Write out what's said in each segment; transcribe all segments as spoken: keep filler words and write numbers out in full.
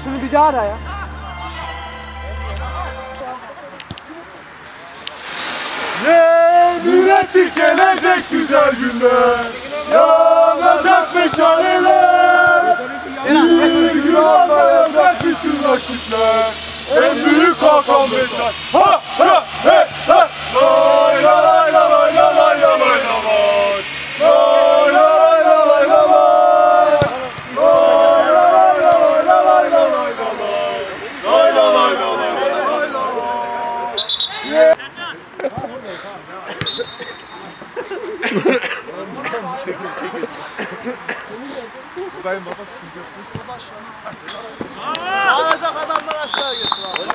şunu bir daha ara ya. Yenilecek gelecek güzel günler, yanacak meşaleler, bir gün anlayacak bütün rakipler, en büyük Hakan Beşer. Ha ha he ha! Lay la lay la lay la lay la lay la lay. Lay la lay la lay la lay. Lay la lay la lay la lay la lay la lay. Lay la lay la lay la lay la lay. Çekil çekil. Buradayım baba, sıkıntı yok. Alacak adamlar aşağı geçsin abi.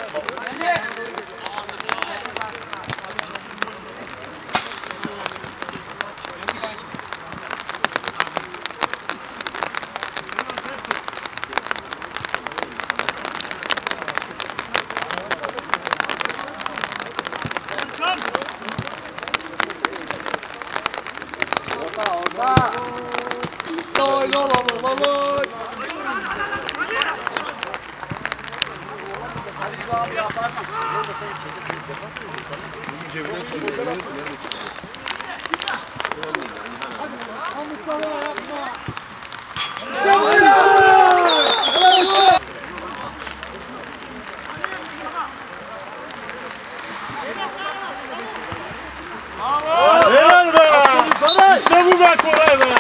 Lay la la la la lay. Helal be! İşte bu be, kolay be!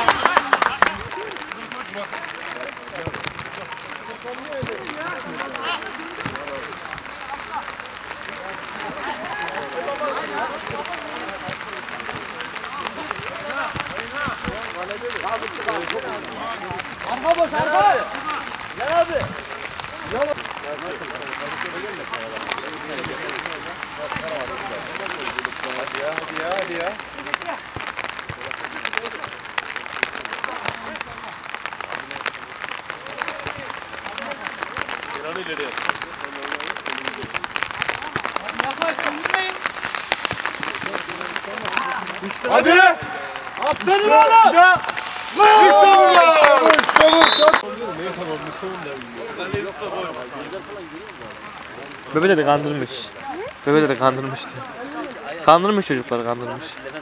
Arka boş, arka! Gel abi! Hadi ya, hadi ya, hadi ya. İran'ı ileriye. Hadi! Aferin oğlum! İşte bu ya! Bebeleri kandırmış. Bebeleri kandırmıştı. Kandırmış çocukları, kandırmış.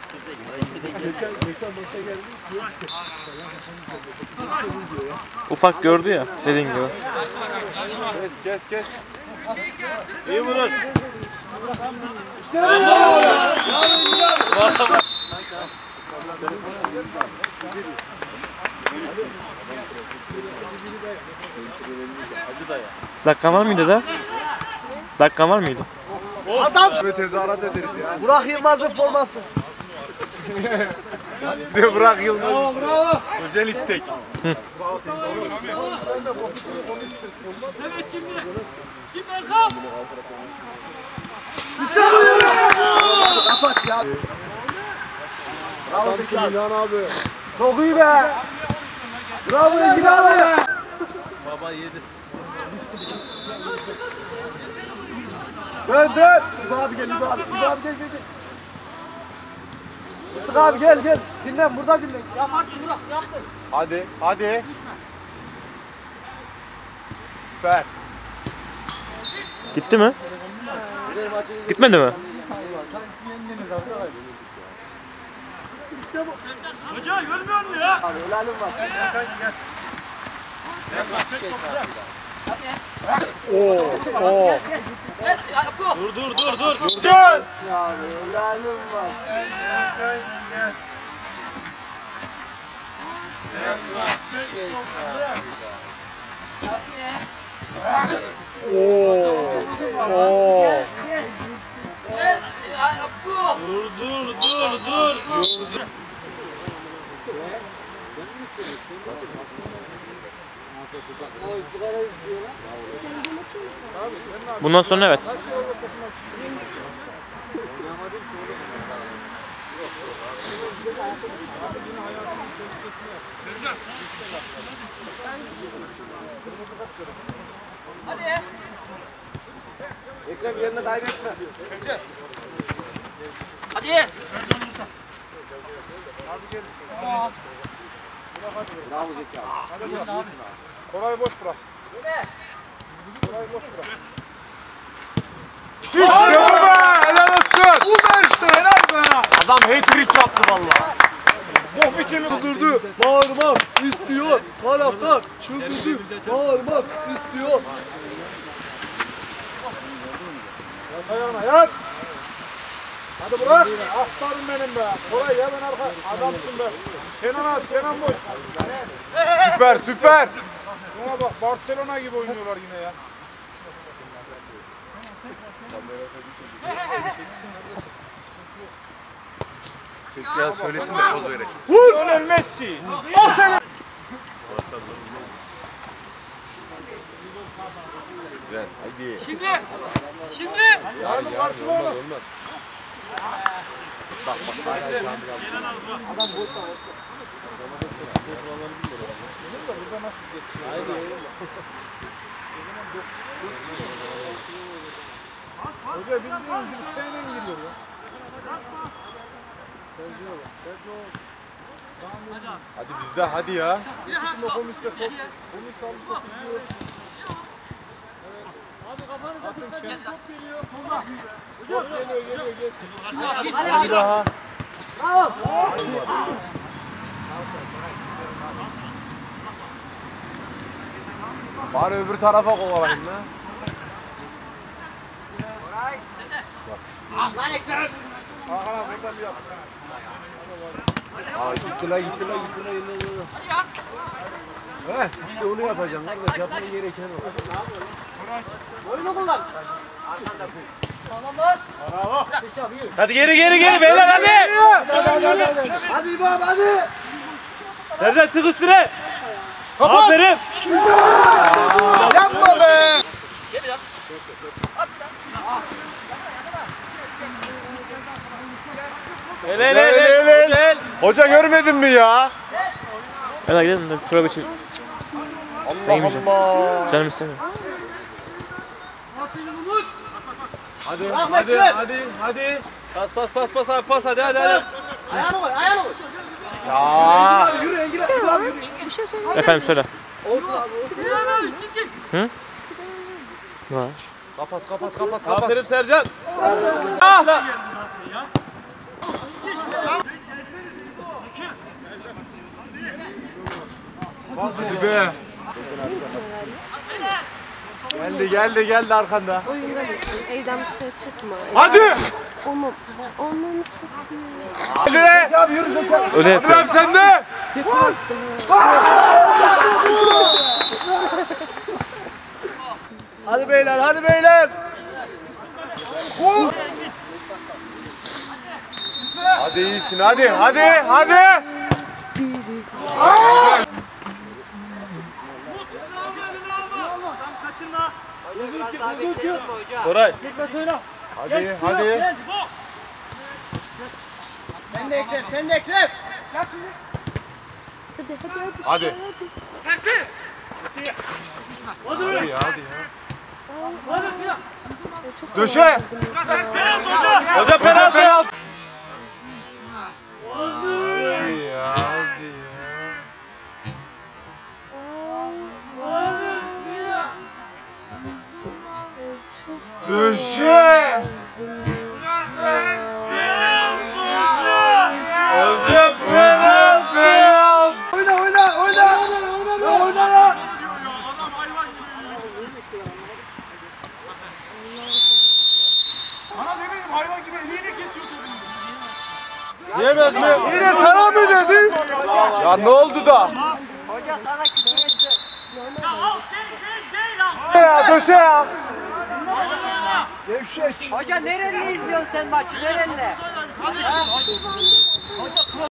Ufak gördü ya, dediğin gibi. Kes kes kes. İyi vurun. İşte bu ya! Dakika var mıydı da? Dakika var mıydı? Adam! Ve tezahürat ederiz ya. Burak Yılmaz'ın forması. Bir de Burak Yılmaz. Bravo, bravo. Özel istek. Evet şimdi. Şimdi Erkan. İşte bu! Kapat ya. Bravo İlhan abi. Çok iyi be. Bravo Engin abi. Baba yedi. Dön dön. İbo abi gel, İbo abi. İbo abi gel, gel, gel. Mustafa abi gel, gel. Dinlen, burada dinlen. Yaparsın Burak, yaptın. Hadi, hadi. Süper. Gitti mi? Gitmedi mi? Hoca görmüyor musun ya? Abi helalim var. Oo, oo. Dur dur dur dur. Dur. Ya helalim var. Oo, oo. Dur dur dur dur. Bundan sonra evet. Hadi. Ekrem yerine kaybetme. Hadi. Orayı boş bırak. İşte bu be! Helal olsun! Bu be işte helal be! Adam hat-trick yaptı valla. Çıldırdı, bağırmak istiyor. Taraftar çıldırdı, bağırmak istiyor. Yat ayağına yat. Hadi bırak. Aslanım benim be. Koray hemen arka. Adamsın be. Kenan at, Kenan boş. Süper süper! Şuna bak, Barcelona gibi oynuyorlar yine ya. Ya söylesin de poz verek. Lionel Messi. O sene. Güzel. Hadi. Şimdi, şimdi. Yarın yarın olmaz olmaz. Bak bak hala Kamil abi. Hoca bildiğin gibi seninle giriyor ya. Hadi bizde hadi ya. Komiste top. Komiste alıp top gidiyor. Atın kendi top geliyor. Top geliyor geliyor geliyor. Bir daha. Bari öbür tarafa kovalayın lan. Hakan abi buradan bir yap. Aa gitti la gitti la gitti la gitti la. Heh, işte onu yapacaksın kardeş. Yapman gereken o. Oyunu kullan. Hadi geri geri geri beyler hadi. Hadi İmam hadi. Serdar çık üstüne. Aferin. Yapma be! Hele hele hele. Gel. Hoca görmedin mi ya? Hadi gidelim de şuraya bir çek. Allah yemeyeceğim. Allah. Canım istemiyor. Hadi hadi hadi hadi. Pas pas pas pas abi pas hadi hadi hadi. Ayağını koy ayağını koy. Ya. Yürü Engin abi yürü abi. Efendim söyle. Çizgi. Hı? Var. Kapat kapat kapat kapat. Aferin Sercan. Hadi be. Geldi geldi geldi arkanda. Oyunda mısın? Evden dışarı çıkma. Hadi. Onu, onu mu satayım? Hadi. Öyle Hadi yapıyor. lan sen de. Hadi beyler hadi beyler. Hadi iyisin hadi hadi hadi. Koray. Hadi hadi. Sen de Ekrem sen de Ekrem. Hadi hadi hadi. Hadi. Hadi ya hadi ya. Döşe. Hoca penaltı. Penaltı. Hadi ya hadi ya. Döşe. Hoca penaltı. Oyna oyna oyna. Ya oyna ya. Sana demedim hayvan gibi eliyle kesiyor topu. Yemez mi? Yine sana mı dedi? Ya ne oldu da? Hoca sana küfür etti. Ya döşe ya. Gevşek. Hoca nerenle izliyorsun sen maçı? Nerenle?